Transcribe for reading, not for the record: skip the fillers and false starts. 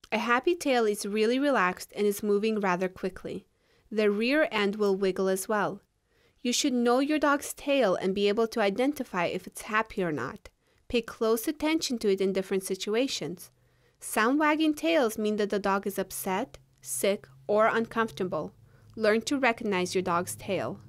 A happy tail is really relaxed and is moving rather quickly. The rear end will wiggle as well. You should know your dog's tail and be able to identify if it's happy or not. Pay close attention to it in different situations. Some wagging tails mean that the dog is upset, sick, or uncomfortable. Learn to recognize your dog's tail.